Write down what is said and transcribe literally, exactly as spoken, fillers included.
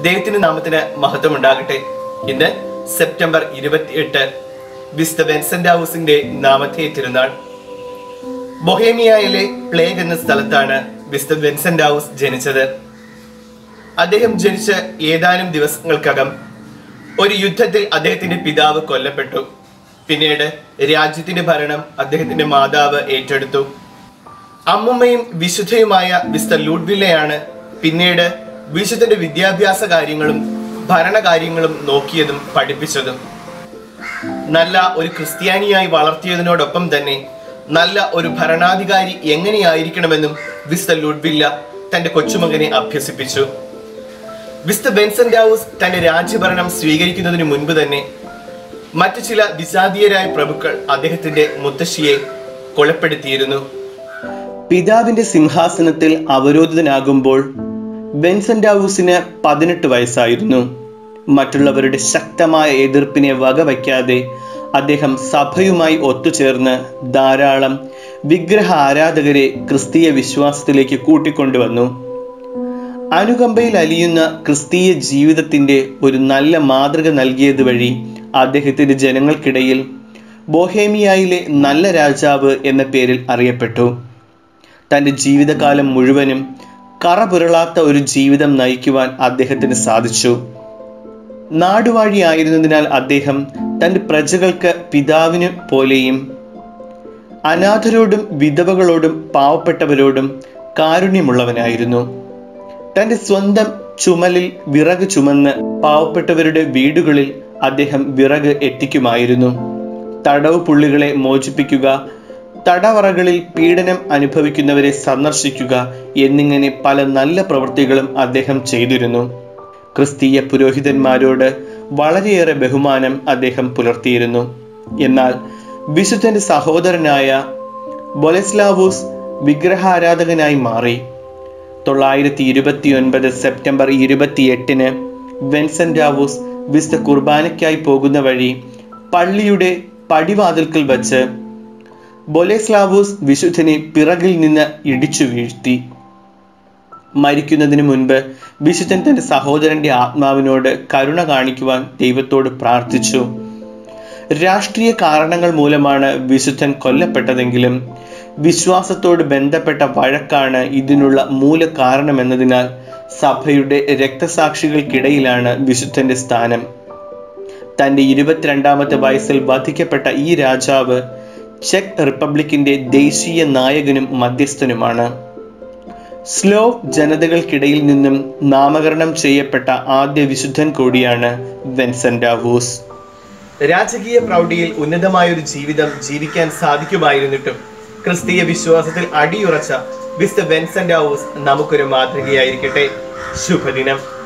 ദൈവത്തിന്റെ നാമത്തിന് മഹത്വം ഉണ്ടാകട്ടെ. ഇന്ന് സെപ്റ്റംബർ ഇരുപത്തിയെട്ട് വിശുദ്ധ വെൻസെന്റാവൂസിന്റെ നാമധേയ തിരുനാൾ. ബൊഹേമിയയിലെ പ്ലേഗ് എന്ന സ്ഥലത്താണ് വിശുദ്ധ വെൻസെന്റാവൂസ് ജനിച്ചത്. അദ്ദേഹം ജനിച്ച ഏതാനും ദിവസങ്ങൾക്കകം ഒരു യുദ്ധത്തിൽ അദ്ദേഹത്തിന്റെ പിതാവ് കൊല്ലപ്പെട്ടു. പിന്നീട് രാജ്യത്തിന്റെ ഭരണം അദ്ദേഹത്തിന്റെ മാതാവ് ഏറ്റെടുത്തു. അമ്മുമ്മയും വിശുദ്ധയുമായ വിശുദ്ധ ലൂഡ്വില്ലയാണ് പിന്നീട് വിശുദ്ധന്റെ വിദ്യാഭ്യാസ കാര്യങ്ങളും ഭരണകാര്യങ്ങളും നോക്കിയതും പഠിപ്പിച്ചതും. നല്ല ഒരു ക്രിസ്ത്യാനിയായി വളർത്തിയതിനോടൊപ്പം തന്നെ നല്ല ഒരു ഭരണാധികാരി എങ്ങനെയായിരിക്കണമെന്നും വിശുദ്ധ ലൂഡ്വില്ല തന്റെ കൊച്ചുമകനെ അഭ്യസിപ്പിച്ചു. വിശുദ്ധ വെൻസെന്റാവൂസ് തന്റെ രാജ്യഭരണം സ്വീകരിക്കുന്നതിന് മുൻപ് തന്നെ മറ്റു ചില വിജാതീയരായ പ്രഭുക്കൾ അദ്ദേഹത്തിന്റെ മുത്തശ്ശിയെ കൊലപ്പെടുത്തിയിരുന്നു. പിതാവിന്റെ സിംഹാസനത്തിൽ അവരോധിതനാകുമ്പോൾ വെൻസെന്റാവൂസിന് പതിനെട്ട് വയസ്സായിരുന്നു. മറ്റുള്ളവരുടെ ശക്തമായ എതിർപ്പിനെ വകവയ്ക്കാതെ അദ്ദേഹം സഭയുമായി ഒത്തുചേർന്ന് ധാരാളം വിഗ്രഹ ആരാധകരെ ക്രിസ്തീയ വിശ്വാസത്തിലേക്ക് കൂട്ടിക്കൊണ്ടുവന്നു. അനുകമ്പയിൽ അലിയുന്ന ക്രിസ്തീയ ജീവിതത്തിന്റെ ഒരു നല്ല മാതൃക നൽകിയത് വഴി അദ്ദേഹത്തിന്റെ ജനങ്ങൾക്കിടയിൽ ബൊഹേമിയയിലെ നല്ല രാജാവ് എന്ന പേരിൽ അറിയപ്പെട്ടു. തന്റെ ജീവിതകാലം മുഴുവനും കറപുരളാത്ത ഒരു ജീവിതം നയിക്കുവാൻ അദ്ദേഹത്തിന് സാധിച്ചു. നാടുവാഴിയായിരുന്നതിനാൽ അദ്ദേഹം തന്റെ പ്രജകൾക്ക് പിതാവിനു പോലെയും അനാഥരോടും വിധവകളോടും പാവപ്പെട്ടവരോടും കാരുണ്യമുള്ളവനായിരുന്നു. തന്റെ സ്വന്തം ചുമലിൽ വിറക് ചുമന്ന് പാവപ്പെട്ടവരുടെ വീടുകളിൽ അദ്ദേഹം വിറക് എത്തിക്കുമായിരുന്നു. തടവ് പുള്ളികളെ മോചിപ്പിക്കുക, തടവറകളിൽ പീഡനം അനുഭവിക്കുന്നവരെ സന്ദർശിക്കുക എന്നിങ്ങനെ പല നല്ല പ്രവൃത്തികളും അദ്ദേഹം ചെയ്തിരുന്നു. ക്രിസ്തീയ പുരോഹിതന്മാരോട് വളരെയേറെ ബഹുമാനം അദ്ദേഹം പുലർത്തിയിരുന്നു. എന്നാൽ വിശുദ്ധന്റെ സഹോദരനായ ബൊലെസ്ലാവൂസ് വിഗ്രഹാരാധകനായി മാറി. തൊള്ളായിരത്തി ഇരുപത്തി ഒൻപത് സെപ്റ്റംബർ ഇരുപത്തി എട്ടിന് വെൻസെന്റാവൂസ് വിശുദ്ധ കുർബാനയ്ക്കായി പോകുന്ന വഴി പള്ളിയുടെ പടിവാതിൽക്കൽ വച്ച് ബൊലെസ്ലാവൂസ് വിശുദ്ധനെ പിറകിൽ നിന്ന് ഇടിച്ചു വീഴ്ത്തി. മരിക്കുന്നതിന് മുൻപ് വിശുദ്ധൻ തന്റെ സഹോദരന്റെ ആത്മാവിനോട് കരുണ കാണിക്കുവാൻ ദൈവത്തോട് പ്രാർത്ഥിച്ചു. രാഷ്ട്രീയ കാരണങ്ങൾ മൂലമാണ് വിശുദ്ധൻ കൊല്ലപ്പെട്ടതെങ്കിലും വിശ്വാസത്തോട് ബന്ധപ്പെട്ട വഴക്കാണ് ഇതിനുള്ള മൂല കാരണമെന്നതിനാൽ സഭയുടെ രക്തസാക്ഷികൾക്കിടയിലാണ് വിശുദ്ധന്റെ സ്ഥാനം. തന്റെ ഇരുപത്തിരണ്ടാമത്തെ വയസ്സിൽ വധിക്കപ്പെട്ട ഈ രാജാവ് ചെക്ക് റിപ്പബ്ലിക്കിന്റെ ദേശീയ നായകനും മധ്യസ്ഥനുമാണ്. സ്ലോവ് ജനതകൾക്കിടയിൽ നിന്നും നാമകരണം ചെയ്യപ്പെട്ട ആദ്യ വിശുദ്ധൻ കൂടിയാണ് വെൻസെന്റാവൂസ്. രാജകീയ പ്രൗഢിയിൽ ഉന്നതമായൊരു ജീവിതം ജീവിക്കാൻ സാധിക്കുമായിരുന്നിട്ടും ക്രിസ്തീയ വിശ്വാസത്തിൽ അടിയുറച്ച വിശുദ്ധ വെൻസെന്റാവൂസ് നമുക്കൊരു മാതൃകയായിരിക്കട്ടെ. ശുഭദിനം.